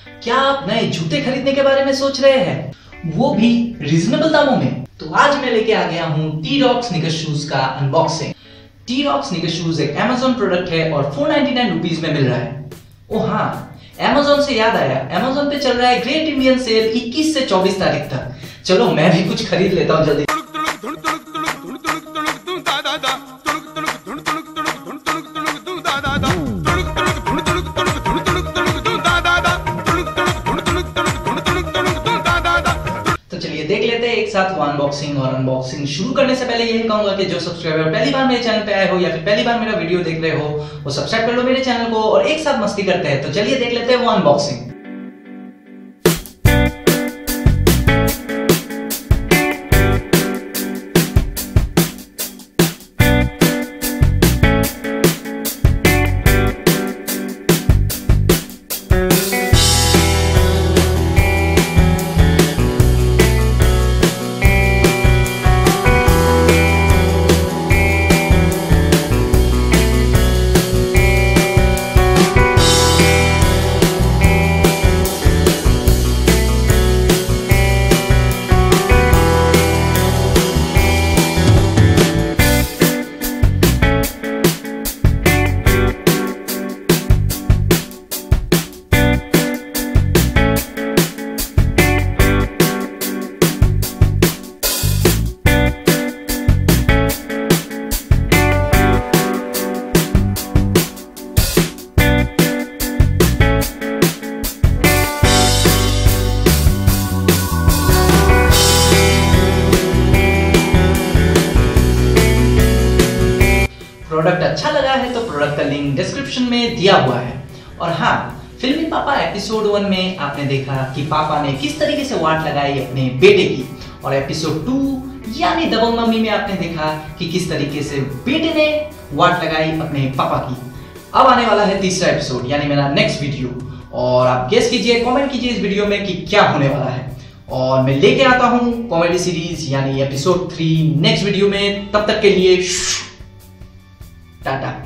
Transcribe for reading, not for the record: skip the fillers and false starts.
क्या आप नए जूते खरीदने के बारे में सोच रहे हैं, वो भी रीजनेबल दामों में? तो आज मैं लेके आ गया हूँ टी-रॉक स्नीकर शूज का अनबॉक्सिंग। टी-रॉक स्नीकर शूज एक Amazon प्रोडक्ट है और 499 रुपीज में मिल रहा है। ओ हाँ, Amazon से याद आया, Amazon पे चल रहा है ग्रेट इंडियन सेल 21 से 24 तारीख तक। चलो मैं भी कुछ खरीद लेता हूँ जल्दी। तो चलिए देख लेते हैं एक साथ वो अनबॉक्सिंग। और अनबॉक्सिंग शुरू करने से पहले यही कहूंगा कि जो सब्सक्राइबर पहली बार मेरे चैनल पे आए हो या फिर पहली बार मेरा वीडियो देख रहे हो, वो सब्सक्राइब कर लो मेरे चैनल को और एक साथ मस्ती करते हैं। तो चलिए देख लेते हैं वो अनबॉक्सिंग। प्रोडक्ट अच्छा लगा है तो प्रोडक्ट का लिंक डिस्क्रिप्शन में दिया हुआ है। और हाँ, फिल्मी पापा एपिसोड 1 में आपने देखा कि पापा ने किस तरीके से वाट लगाई अपने बेटे की, और एपिसोड 2 यानी डबल मम्मी में आपने देखा कि किस तरीके से बेटे ने वाट लगाई अपने पापा की। अब आने वाला है तीसरा एपिसोड यानी मेरा नेक्स्ट वीडियो, और आप गेस कीजिए, कमेंट कीजिए इस वीडियो में कि क्या होने वाला है। और मैं लेके आता हूँ कॉमेडी सीरीज यानी एपिसोड 3 नेक्स्ट वीडियो में। तब तक के लिए टाटा।